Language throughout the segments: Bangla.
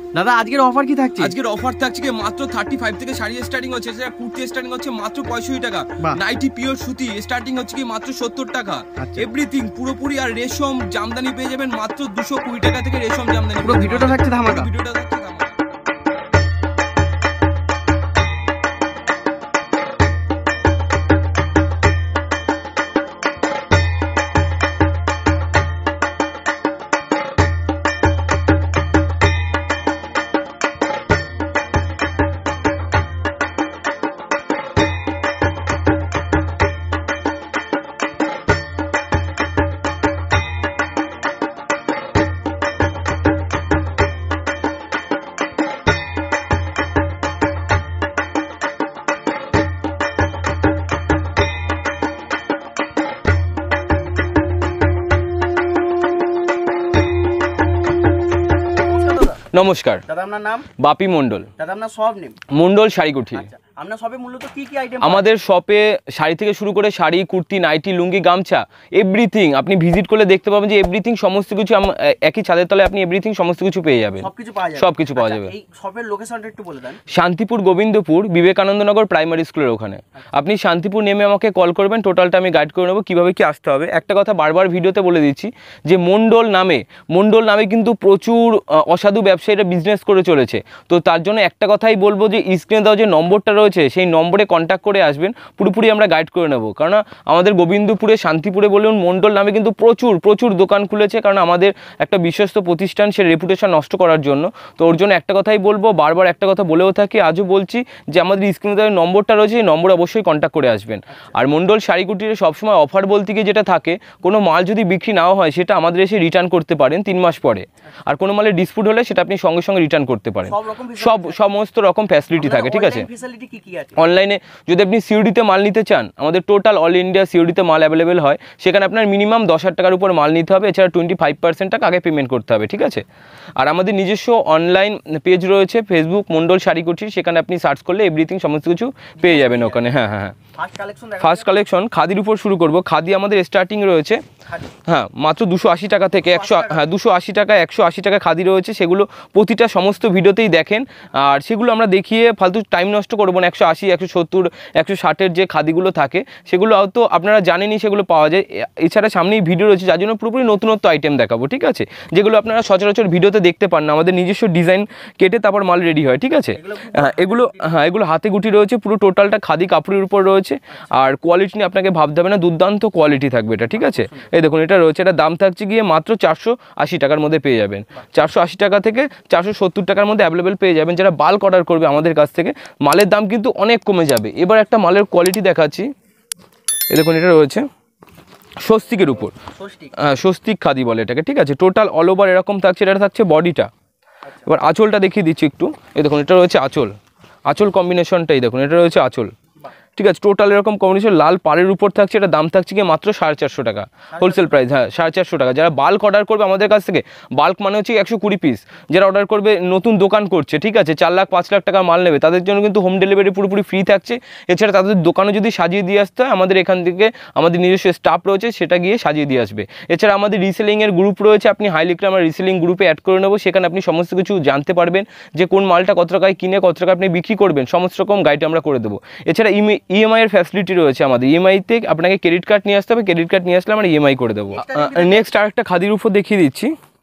দাদা আজকের অফার কি থাকছে? আজকের অফার থাকছে কি মাত্র 35 থেকে শাড়ি স্টার্টিং হচ্ছে, সেটা কুর্তি স্টার্টিং হচ্ছে মাত্র 65 টাকা, নাইটি পিওর সুতি স্টার্টিং হচ্ছে কি মাত্র 70 টাকা, এভরিথিং পুরোপুরি। আর রেশম জামদানি পেয়ে যাবেন মাত্র 220 টাকা থেকে রেশম জামদানি। পুরো ভিডিওটা থাকছে ধামাকা। ভিডিওটা থাকছে ধামাকা। নমস্কার দাদা, আপনার নাম? বাপি মন্ডল। দাদা আপনার সব নেম? মন্ডল শাড়ি কুঠির। আপনার শপে মূলত কি কি আইটেম? আমাদের শপে শাড়ি থেকে শুরু করে শাড়ি, কুর্তি, নাইটি, লুঙ্গি, গামছা এভরিথিং আপনি ভিজিট করলে দেখতে পাবেন যে এভরিথিং সমস্ত কিছু একই ছাদের তলায় আপনি এভরিথিং সমস্ত কিছু পেয়ে যাবেন। সবকিছু পাওয়া যাবে। এই শপের লোকেশনটা একটু বলে দেন। শান্তিপুর গোবিন্দপুর বিবেকানন্দনগর প্রাইমারি স্কুলের ওখানে। আপনি শান্তিপুর নেমে আমাকে কল করবেন, টোটালটা আমি গাইড করে নেবো কীভাবে কি আসতে হবে। একটা কথা বারবার ভিডিওতে বলে দিচ্ছি যে মন্ডল নামে কিন্তু প্রচুর অসাধু ব্যবসায়ীরা বিজনেস করে চলেছে। তো তার জন্য একটা কথাই বলবো যে স্ক্রিনে দেওয়া যে নম্বরটা রয়েছে সেই নম্বরে কন্ট্যাক্ট করে আসবেন, পুরোপুরি আমরা গাইড করে নেব। কারণ আমাদের গোবিন্দপুরে, শান্তিপুরে বলুন, মন্ডল নামে কিন্তু প্রচুর দোকান খুলেছে, কারণ আমাদের একটা বিশ্বস্ত প্রতিষ্ঠান, সে রেপুটেশন নষ্ট করার জন্য। তো ওর জন্য একটা কথাই বলবো, বারবার একটা কথা বলেও থাকি, আজও বলছি যে আমাদের স্ক্রিনে দেওয়া নম্বরটা রয়েছে সেই নম্বরে অবশ্যই কন্ট্যাক্ট করে আসবেন। আর মন্ডল শাড়ি কুটিরে সবসময় অফার বলতে গিয়ে যেটা থাকে, কোনো মাল যদি বিক্রি নাও হয় সেটা আমাদের এসে রিটার্ন করতে পারেন 3 মাস পরে। আর কোনো মালের ডিসপুট হলে সেটা আপনি সঙ্গে সঙ্গে রিটার্ন করতে পারেন। সমস্ত রকম ফ্যাসিলিটি থাকে, ঠিক আছে। অনলাইনে যদি আপনি সিওডিতে মাল নিতে চান, আমাদের টোটাল অল ইন্ডিয়া সিওডিতে মাল অ্যাভেলেবেল হয়। সেখানে আপনার মিনিমাম 10,000 টাকার উপর মাল নিতে হবে, এছাড়া 25% টাকা আগে পেমেন্ট করতে হবে, ঠিক আছে। আর আমাদের নিজস্ব অনলাইন পেজ রয়েছে ফেসবুক মন্ডল শাড়ি কুঠির, সেখানে আপনি সার্চ করলে এভরিথিং সমস্ত কিছু পেয়ে যাবেন ওখানে। হ্যাঁ। ফার্স্ট কালেকশন খাদির উপর শুরু করব। খাদি আমাদের স্টার্টিং রয়েছে মাত্র 280 টাকা থেকে 280 টাকা 180 টাকা খাদি রয়েছে। সেগুলো প্রতিটা সমস্ত ভিডিওতেই দেখেন, আর সেগুলো আমরা দেখিয়ে ফালতু টাইম নষ্ট করবো না। 180, 170, 160-এর যে খাদিগুলো থাকে সেগুলো হয়তো আপনারা জানেনই, সেগুলো পাওয়া যায়। এছাড়া সামনেই ভিডিও রয়েছে, যার জন্য পুরোপুরি নতুনত্ব আইটেম দেখাবো, ঠিক আছে, যেগুলো আপনারা সচরাচর ভিডিওতে দেখতে পান না। আমাদের নিজস্ব ডিজাইন কেটে তারপর মাল রেডি হয়, ঠিক আছে। এগুলো হাতে গুটি রয়েছে, পুরো টোটালটা খাদি কাপড়ের উপর রয়েছে। আর কোয়ালিটি নিয়ে আপনাকে ভাবতে হবে না, দুর্দান্ত কোয়ালিটি থাকবে এটা, ঠিক আছে। এই দেখুন, এটা রয়েছে, এটা দাম থাকছে গিয়ে মাত্র 480 টাকার মধ্যে পেয়ে যাবেন। 480 টাকা থেকে 470 টাকার মধ্যে অ্যাভেলেবেল পেয়ে যাবেন। যারা বাল্ক অর্ডার করবে আমাদের কাছ থেকে, মালের দাম কিন্তু অনেক কমে যাবে। এবার একটা মালের কোয়ালিটি দেখাচ্ছি। এই দেখুন, এটা রয়েছে স্বস্তিকের উপর, স্বস্তিক খাদি বলে এটাকে, ঠিক আছে। টোটাল অল ওভার এরকম থাকছে, এটা থাকছে বডিটা। এবার আঁচলটা দেখিয়ে দিচ্ছি একটু। এই দেখুন, এটা রয়েছে আঁচল কম্বিনেশনটাই দেখুন, এটা রয়েছে আঁচল, ঠিক আছে। টোটাল এরকম কম্বিনেশন লাল পাড়ের উপর থাকছে। এটা দাম থাকছে কি মাত্র 450 টাকা হোলসেল প্রাইস। 450 টাকা। যারা বাল্ক অর্ডার করবে আমাদের কাছ থেকে, বাল্ক মানে হচ্ছে 120 পিস, যারা অর্ডার করবে, নতুন দোকান করছে, ঠিক আছে, 4 লাখ 5 লাখ টাকা মাল নেবে, তাদের জন্য কিন্তু হোম ডেলিভারি পুরোপুরি ফ্রি থাকছে। এছাড়া তাদের দোকানে যদি সাজিয়ে দিয়ে আসতে হয়, আমাদের এখান থেকে আমাদের নিজস্ব স্টাফ রয়েছে, সেটা গিয়ে সাজিয়ে দিয়ে আসবে। এছাড়া আমাদের রিসেলিংয়ের গ্রুপ রয়েছে, আপনি হাইলিকলে আমরা রিসেলিং গ্রুপে অ্যাড করে নেবো। সেখানে আপনি সমস্ত কিছু জানতে পারবেন যে কোন মালটা কত টাকায় কিনে কত টাকা আপনি বিক্রি করবেন, সমস্ত রকম গাইড আমরা করে দেবো। এছাড়া ইএমআই এর ফ্যাসিলিটি রয়েছে আমাদের। ইএমআইতে আপনাকে ক্রেডিট কার্ড নিয়ে আসতে হবে, ক্রেডিট কার্ড নিয়ে আসলে আমরা ইএমআই করে দেবো। নেক্সট আরেকটা খাদির উপর দেখিয়ে দিচ্ছি।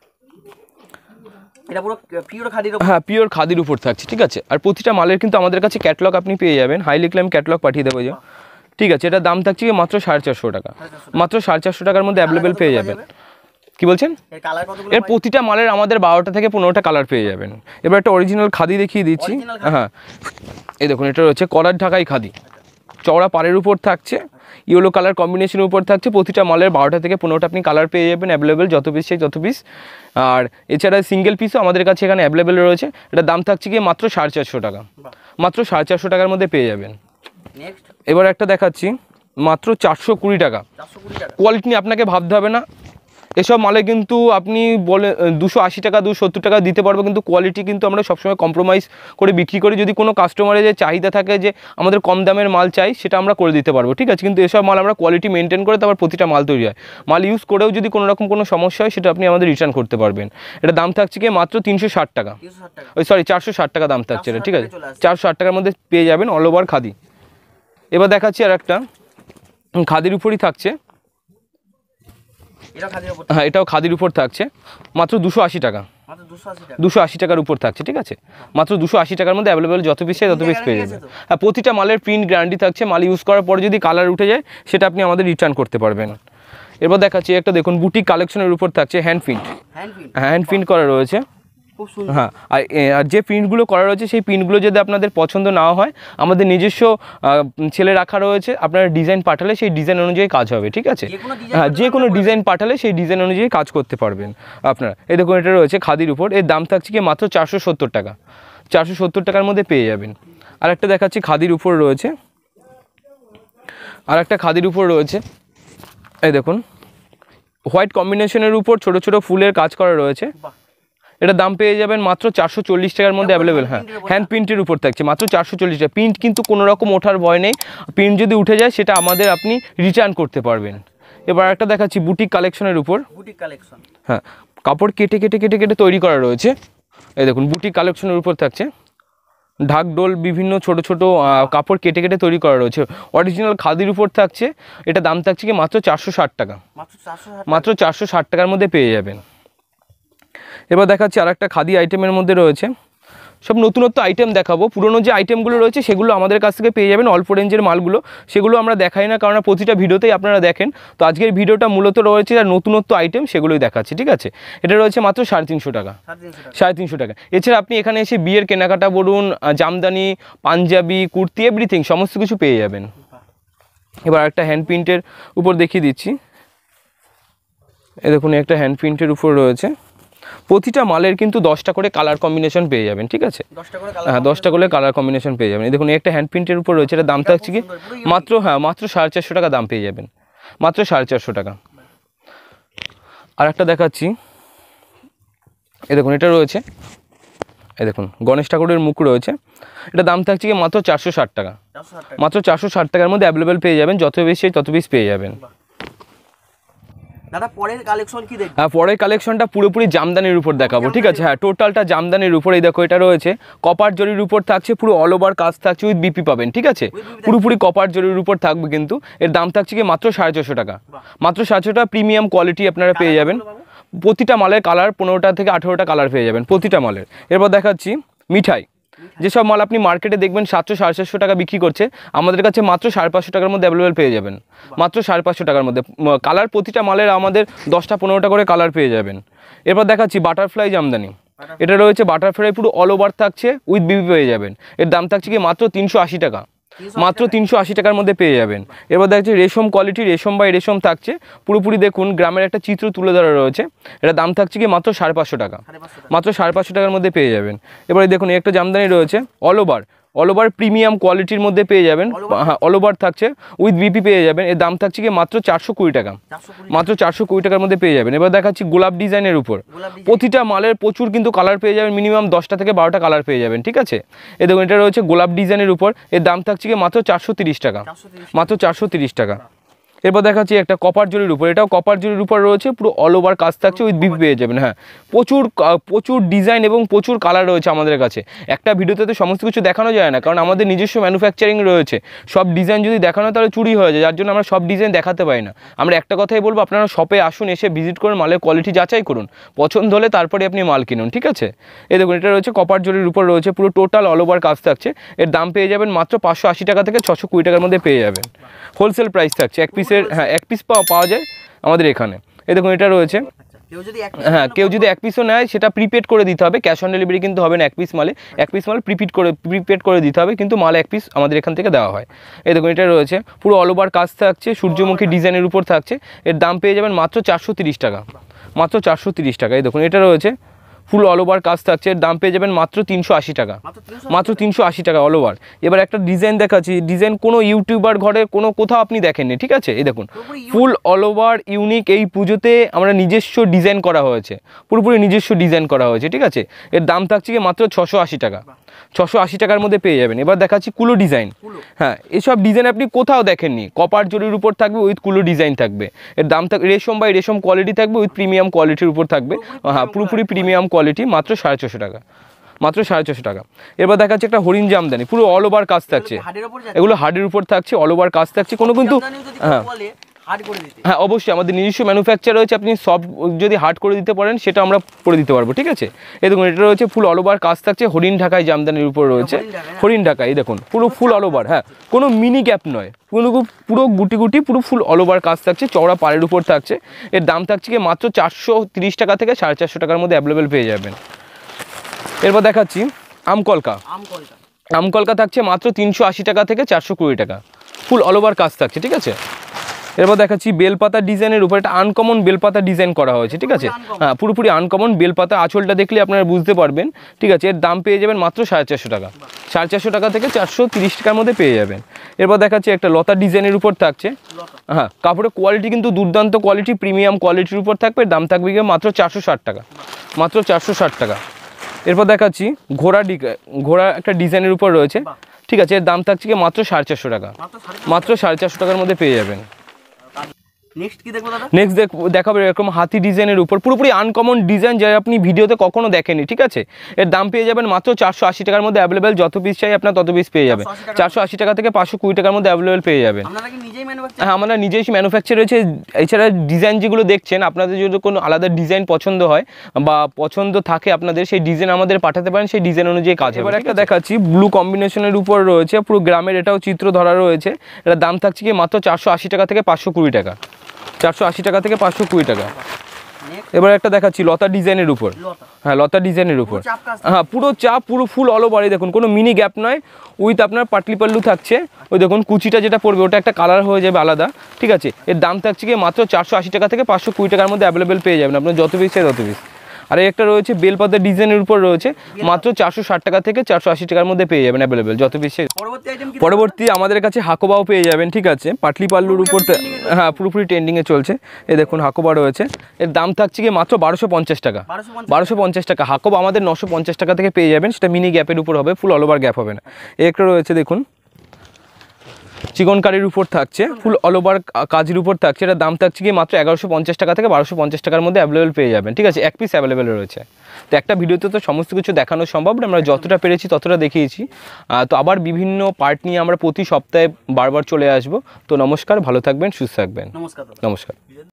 এটা পুরো পিওর খাদির উপর, পিওর খাদির উপর থাকছে, ঠিক আছে। আর প্রতিটা মালের কিন্তু আমাদের কাছে ক্যাটালগ আপনি পেয়ে যাবেন। হাইলিকলে আমি ক্যাটালগ পাঠিয়ে দেবো, ঠিক আছে। এটা দাম থাকছে মাত্র 450 টাকা, মাত্র 450 টাকার মধ্যে অ্যাভেলেবেল পেয়ে যাবেন। কি বলছেন? এর প্রতিটা মালের আমাদের 12টা থেকে 15টা কালার পেয়ে যাবেন। এবার একটা অরিজিনাল খাদি দেখিয়ে দিচ্ছি। এই দেখুন, এটা রয়েছে কলার ঢাকাই খাদি, চওড়া পাড়ের উপর থাকছে, ইয়েলো কালার কম্বিনেশনের উপর থাকছে। প্রতিটা মালের 12টা থেকে 15টা আপনি কালার পেয়ে যাবেন অ্যাভেলেবেল, যত পিস চাই তত পিস। আর এছাড়া সিঙ্গেল পিসও আমাদের কাছে এখানে অ্যাভেলেবেল রয়েছে। এটা দাম থাকছে গিয়ে মাত্র 450 টাকা, মাত্র 450 টাকার মধ্যে পেয়ে যাবেন। এবার একটা দেখাচ্ছি মাত্র 420 টাকা। কোয়ালিটি নিয়ে আপনাকে ভাবতে হবে না, এসব মালে কিন্তু আপনি বলে 280 টাকা 270 টাকা দিতে পারবো, কিন্তু কোয়ালিটি কিন্তু আমরা সবসময় কম্প্রোমাইজ করে বিক্রি করি। যদি কোনো কাস্টমারের যে চাহিদা থাকে যে আমাদের কম দামের মাল চাই, সেটা আমরা করে দিতে পারবো, ঠিক আছে। কিন্তু এসব মাল আমরা কোয়ালিটি মেনটেন করে তারপর প্রতিটা মাল তৈরি হয়। মাল ইউজ করেও যদি কোনো রকম কোনো সমস্যা হয়, সেটা আপনি আমাদের রিটার্ন করতে পারবেন। এটা দাম থাকছে কি মাত্র 360 টাকা, ওই সরি 460 টাকা দাম থাকছে এটা, ঠিক আছে। 460 টাকার মধ্যে পেয়ে যাবেন অল ওভার খাদি। এবার দেখাচ্ছি আর একটা খাদির উপরই থাকছে, হ্যাঁ এটাও খাদির উপর থাকছে, মাত্র 280 টাকা, 280 টাকার উপর থাকছে, ঠিক আছে। মাত্র 280 টাকার মধ্যে অ্যাভেলেবেল যত পিস চাই তত পিস পেয়ে যাবেন। হ্যাঁ, প্রতিটা মালের প্রিন্ট গ্যারান্টি থাকছে। মাল ইউজ করার পরে যদি কালার উঠে যায়, সেটা আপনি আমাদের রিটার্ন করতে পারবেন। এবার দেখাচ্ছি একটা, দেখুন বুটিক কালেকশনের উপর থাকছে হ্যান্ড প্রিন্ট করা রয়েছে, হ্যাঁ। আর যে প্রিন্টগুলো করা রয়েছে, সেই প্রিন্টগুলো যদি আপনাদের পছন্দ না হয়, আমাদের নিজস্ব ছেলে রাখা রয়েছে, আপনারা ডিজাইন পাঠালে সেই ডিজাইন অনুযায়ী কাজ হবে, ঠিক আছে। হ্যাঁ, যে কোনো ডিজাইন পাঠালে সেই ডিজাইন অনুযায়ী কাজ করতে পারবেন আপনারা। এই দেখুন এটা রয়েছে খাদির উপর, এর দাম থাকছে কি মাত্র 470 টাকা, 470 টাকার মধ্যে পেয়ে যাবেন। আর একটা দেখাচ্ছি খাদির উপর রয়েছে, আর একটা খাদির উপর রয়েছে, এই দেখুন হোয়াইট কম্বিনেশনের উপর ছোট ছোট ফুলের কাজ করা রয়েছে। এটা দাম পেয়ে যাবেন মাত্র 440 টাকার মধ্যে অ্যাভেলেবেল। হ্যাঁ, হ্যান্ড প্রিন্টের উপর থাকছে মাত্র 440 টাকা। প্রিন্ট কিন্তু কোনো রকম ওঠার ভয় নেই, প্রিন্ট যদি উঠে যায় সেটা আমাদের আপনি রিটার্ন করতে পারবেন। এবার একটা দেখাচ্ছি বুটিক কালেকশনের উপর, হ্যাঁ কাপড় কেটে কেটে কেটে কেটে তৈরি করা রয়েছে। এই দেখুন বুটিক কালেকশনের উপর থাকছে ঢাকডোল, বিভিন্ন ছোট ছোট কাপড় কেটে কেটে তৈরি করা রয়েছে, অরিজিনাল খাদির উপর থাকছে। এটা দাম থাকছে কি মাত্র 460 টাকা, মাত্র 460 টাকার মধ্যে পেয়ে যাবেন। এবার দেখাচ্ছি আর একটা খাদি আইটেমের মধ্যে রয়েছে, সব নতুনত্ব আইটেম দেখাবো। পুরনো যে আইটেমগুলো রয়েছে সেগুলো আমাদের কাছ থেকে পেয়ে যাবেন, অল্প রেঞ্জের মালগুলো, সেগুলো আমরা দেখাই না, কারণ প্রতিটা ভিডিওতেই আপনারা দেখেন। তো আজকের ভিডিওটা মূলত রয়েছে আর নতুনত্ব আইটেম, সেগুলোই দেখাচ্ছি, ঠিক আছে। এটা রয়েছে মাত্র 350 টাকা, 350 টাকা। এছাড়া আপনি এখানে এসে বিয়ের কেনাকাটা বলুন, জামদানি, পাঞ্জাবি, কুর্তি, এভরিথিং সমস্ত কিছু পেয়ে যাবেন। এবার একটা হ্যান্ড প্রিন্টের উপর দেখিয়ে দিচ্ছি, এই দেখুন একটা হ্যান্ড প্রিন্টের উপর রয়েছে। প্রতিটা মালের কিন্তু 10টা করে কালার কম্বিনেশন পেয়ে যাবেন, ঠিক আছে। হ্যাঁ, 10টা করে কালার কম্বিনেশন পেয়ে যাবেন। দেখুন একটা হ্যান্ড প্রিন্টের উপর রয়েছে, এটা দাম থাকছে কি মাত্র, হ্যাঁ মাত্র 450 টাকা দাম পেয়ে যাবেন, মাত্র 450 টাকা। আর একটা দেখাচ্ছি, এই দেখুন এটা রয়েছে, এই দেখুন গণেশ ঠাকুরের মুখ রয়েছে, এটা দাম থাকছে কি মাত্র 460 টাকা, মাত্র 460 টাকার মধ্যে অ্যাভেলেবেল পেয়ে যাবেন। যত বেশি তত পিস পেয়ে যাবেন। দাদা পরের কালেকশন কি দেখব? হ্যাঁ, পরের কালেকশনটা পুরোপুরি জামদানির উপর দেখাবো, ঠিক আছে। হ্যাঁ, টোটালটা জামদানির উপর। এই দেখো এটা রয়েছে কপার জরির উপর থাকছে, পুরো অল ওভার কাজ থাকছে, উইথ বিপি পাবেন, ঠিক আছে। পুরোপুরি কপার জরির উপর থাকবে কিন্তু। এর দাম থাকছে কি মাত্র 450 টাকা, মাত্র 450 টাকা। প্রিমিয়াম কোয়ালিটি আপনারা পেয়ে যাবেন। প্রতিটা মালের কালার 15টা থেকে 18টা কালার পেয়ে যাবেন প্রতিটা মালের। এরপর দেখাচ্ছি মিঠাই, যেসব মাল আপনি মার্কেটে দেখবেন 700 450 টাকা বিক্রি করছে, আমাদের কাছে মাত্র 550 টাকার মধ্যে অ্যাভেলেবেল পেয়ে যাবেন, মাত্র 550 টাকার মধ্যে। কালার প্রতিটা মালের আমাদের 10টা 15টা করে কালার পেয়ে যাবেন। এরপর দেখাচ্ছি বাটারফ্লাই জামদানি, এটা রয়েছে বাটারফ্লাই, পুরো অল ওভার থাকছে, উইথ বিপি পেয়ে যাবেন। এর দাম থাকছে কি মাত্র 380 টাকা, মাত্র 380 টাকার মধ্যে পেয়ে যাবেন। এবার দেখছি রেশম কোয়ালিটি, রেশম বাই রেশম থাকছে পুরোপুরি। দেখুন গ্রামের একটা চিত্র তুলে ধরা রয়েছে, এটা দাম থাকছে কি মাত্র 550 টাকা, মাত্র 550 টাকার মধ্যে পেয়ে যাবেন। এবারে দেখুন একটা জামদানি রয়েছে অল ওভার প্রিমিয়াম কোয়ালিটির মধ্যে পেয়ে যাবেন। হ্যাঁ, অল ওভার থাকছে, উইথ বিপি পেয়ে যাবেন। এর দাম থাকছে কি মাত্র 420 টাকা, মাত্র 420 টাকার মধ্যে পেয়ে যাবেন। এবার দেখাচ্ছি গোলাপ ডিজাইনের উপর, প্রতিটা মালের প্রচুর কিন্তু কালার পেয়ে যাবেন, মিনিমাম 10টা থেকে 12টা কালার পেয়ে যাবেন, ঠিক আছে। এই দেখুন এটা রয়েছে গোলাপ ডিজাইনের উপর, এর দাম থাকছে কি মাত্র 430 টাকা, মাত্র 430 টাকা। এরপর দেখাচ্ছি একটা কপার জরির উপর, এটাও কপার জরির উপর রয়েছে, পুরো অল ওভার কাজ থাকছে, উইথ বিপি পেয়ে যাবেন। হ্যাঁ, প্রচুর ডিজাইন এবং প্রচুর কালার রয়েছে আমাদের কাছে। একটা ভিডিওতে তো সমস্ত কিছু দেখানো যায় না, কারণ আমাদের নিজস্ব ম্যানুফ্যাকচারিং রয়েছে। সব ডিজাইন যদি দেখানো তাহলে চুরি হয়ে যায়, যার জন্য আমরা সব ডিজাইন দেখাতে পারি না। আমরা একটা কথাই বলবো, আপনারা শপে আসুন, এসে ভিজিট করুন, মালের কোয়ালিটি যাচাই করুন, পছন্দ হলে তারপরে আপনি মাল কিনুন, ঠিক আছে। এই দেখুন এটা রয়েছে কপার জরির উপর রয়েছে, পুরো টোটাল অল ওভার কাজ থাকছে। এর দাম পেয়ে যাবেন মাত্র 580 টাকা থেকে 620 টাকার মধ্যে পেয়ে যাবেন। হোলসেল প্রাইস থাকছে, এক পিসের, হ্যাঁ এক পিস পাওয়া যায় আমাদের এখানে। এই দেখুন এটা রয়েছে, হ্যাঁ কেউ যদি এক পিসও নেয় সেটা প্রিপেড করে দিতে হবে, ক্যাশ অন ডেলিভারি কিন্তু হবে না। এক পিস মাল প্রিপেড করে দিতে হবে, কিন্তু মাল এক পিস আমাদের এখান থেকে দেওয়া হয়। এই দেখুন এটা রয়েছে পুরো অল ওভার কাজ থাকছে, সূর্যমুখী ডিজাইনের উপর থাকছে। এর দাম পেয়ে যাবেন মাত্র 430 টাকা, মাত্র 430 টাকা। এই দেখুন এটা রয়েছে ফুল অল ওভার কাজ থাকছে, এর দাম পেয়ে যাবেন মাত্র 380 টাকা, মাত্র 380 টাকা অল ওভার। এবার একটা ডিজাইন দেখাচ্ছি, ডিজাইন কোনো ইউটিউবার ঘরে কোনো কোথাও আপনি দেখেননি, ঠিক আছে? এই দেখুন ফুল অল ওভার ইউনিক, এই পুজোতে আমরা নিজস্ব ডিজাইন করা হয়েছে, পুরোপুরি নিজস্ব ডিজাইন করা হয়েছে, ঠিক আছে? এর দাম থাকছে কি মাত্র 680 টাকা, 680 টাকার মধ্যে পেয়ে যাবেন। এবার দেখাচ্ছি কুলো ডিজাইন। হ্যাঁ, এসব ডিজাইন আপনি কোথাও দেখেননি, কপার জরির উপর থাকবে, উইথ কুলো ডিজাইন থাকবে। এর দাম থাকবে রেশম বাই রেশম কোয়ালিটি থাকবে, উইথ প্রিমিয়াম কোয়ালিটির উপর থাকবে। হ্যাঁ, পুরোপুরি প্রিমিয়াম কোয়ালিটি, মাত্র 450 টাকা, মাত্র 450 টাকা। এবার দেখাচ্ছে একটা হরিণ জামদানি, পুরো অল ওভার কাজ থাকছে, এগুলো হার্ডের উপর থাকছে, অল ওভার কাজ থাকছে, কোনো কিন্তু হ্যাঁ অবশ্যই আমাদের নিজস্ব ম্যানুফ্যাকচার রয়েছে, আপনি সব যদি হার্ড করে দিতে পারেন সেটা আমরা করে দিতে পারবো, ঠিক আছে? এই দেখুন এটা রয়েছে ফুল অল ওভার কাজ থাকছে, হরিণ ঢাকায় জামদানির উপর রয়েছে, হরিণ ঢাকায়। এই দেখুন পুরো ফুল অল ওভার, হ্যাঁ কোনো মিনি গ্যাপ নয়, পুরো গুটি গুটি পুরো ফুল অল ওভার কাজ থাকছে, চওড়া পাড়ের উপর থাকছে। এর দাম থাকছে কি মাত্র 430 টাকা থেকে 450 টাকার মধ্যে অ্যাভেলেবেল পেয়ে যাবেন। এরপর দেখাচ্ছি আমকলকা, আমকলকা থাকছে মাত্র 380 টাকা থেকে 420 টাকা, ফুল অল ওভার কাজ থাকছে, ঠিক আছে? এরপর দেখাচ্ছি বেলপাতা ডিজাইনের উপর, একটা আনকমন বেলপাতা ডিজাইন করা হয়েছে, ঠিক আছে? হ্যাঁ পুরোপুরি আনকমন বেলপাতা, আঁচলটা দেখলে আপনারা বুঝতে পারবেন, ঠিক আছে? এর দাম পেয়ে যাবেন মাত্র 450 টাকা, 450 টাকা থেকে 430 টাকার মধ্যে পেয়ে যাবেন। এরপর দেখাচ্ছি একটা লতা ডিজাইনের উপর থাকছে, হ্যাঁ কাপড়ের কোয়ালিটি কিন্তু দুর্দান্ত কোয়ালিটি, প্রিমিয়াম কোয়ালিটির উপর থাকবে, দাম থাকবে মাত্র 460 টাকা, মাত্র 460 টাকা। এরপর দেখাচ্ছি ঘোড়া একটা ডিজাইনের উপর রয়েছে, ঠিক আছে? এর দাম থাকছে কি মাত্র 450 টাকা, মাত্র 450 টাকার মধ্যে পেয়ে যাবেন। নেক্সট কি দেখবো দাদা? নেক্সট দেখাবো এরকম হাতি ডিজাইনের উপর, পুরোপুরি আনকমন ডিজাইন, যা আপনি ভিডিওতে কখনো দেখেননি, ঠিক আছে? এর দাম পেয়ে যাবেন মাত্র 480 টাকার মধ্যে অ্যাভেলেবেল, যত পিস চাই আপনার তত পিস পেয়ে যাবেন। 480 টাকা থেকে 520 টাকার মধ্যে অ্যাভেলেবেল পেয়ে যাবেন। হ্যাঁ আমরা নিজেই ম্যানুফ্যাকচার রয়েছে। এছাড়া ডিজাইন যেগুলো দেখছেন, আপনাদের যদি কোনো আলাদা ডিজাইন পছন্দ হয় বা পছন্দ থাকে আপনাদের, সেই ডিজাইন আমাদের পাঠাতে পারেন, সেই ডিজাইন অনুযায়ী কাজ হবে। এবার একটা দেখাচ্ছি ব্লু কম্বিনেশনের উপর রয়েছে, পুরো গ্রামের এটাও চিত্র ধরা রয়েছে, এটার দাম থাকছে কি মাত্র 480 টাকা থেকে 520 টাকা, 480 টাকা থেকে 520 টাকা। এবার একটা দেখাচ্ছি লতা ডিজাইনের উপর, হ্যাঁ লতা ডিজাইনের উপর, হ্যাঁ পুরো চাপ, পুরো ফুল অল ওভার, দেখুন কোনো মিনি গ্যাপ নয়, উইথ আপনার পাটলি পাল্লু থাকছে, ওই দেখুন কুচিটা যেটা পড়বে ওটা একটা কালার হয়ে যাবে আলাদা, ঠিক আছে? এর দাম থাকছে কি মাত্র 480 টাকা থেকে 520 টাকার মধ্যে অ্যাভেলেবেল পেয়ে যাবেন, আপনার যত পিস চাই তত পিস। আর একটা রয়েছে বেলপাতা ডিজাইনের উপর রয়েছে, মাত্র 460 টাকা থেকে 480 টাকার মধ্যে পেয়ে যাবেন অ্যাভেলেবেল, যত পিস। পরবর্তী আমাদের কাছে হাকোবাও পেয়ে যাবেন, ঠিক আছে? পাটলি পাল্লুর উপর, হ্যাঁ পুরোপুরি ট্রেন্ডিংয়ে চলছে, এই দেখুন হাকোবা রয়েছে, এর দাম থাকছে কি মাত্র 1250 টাকা, 1250 টাকা। হাকোবা আমাদের 950 টাকা থেকে পেয়ে যাবেন, সেটা মিনি গ্যাপের উপর হবে, ফুল অল ওভার গ্যাপ হবে না। একটা রয়েছে দেখুন চিকনকারির উপর থাকছে, ফুল অল ওভার কাজের উপর থাকছে, এটার দাম থাকছে কি মাত্র 1150 টাকা থেকে 1250 টাকার মধ্যে অ্যাভেলেবেল পেয়ে যাবেন, ঠিক আছে? এক পিস অ্যাভেলেবেল রয়েছে। তো একটা ভিডিওতে তো সমস্ত কিছু দেখানো সম্ভব না, আমরা যতটা পেরেছি ততটা দেখিয়েছি। তো আবার বিভিন্ন পার্ট নিয়ে আমরা প্রতি সপ্তাহে বারবার চলে আসবো। তো নমস্কার, ভালো থাকবেন, সুস্থ থাকবেন, নমস্কার।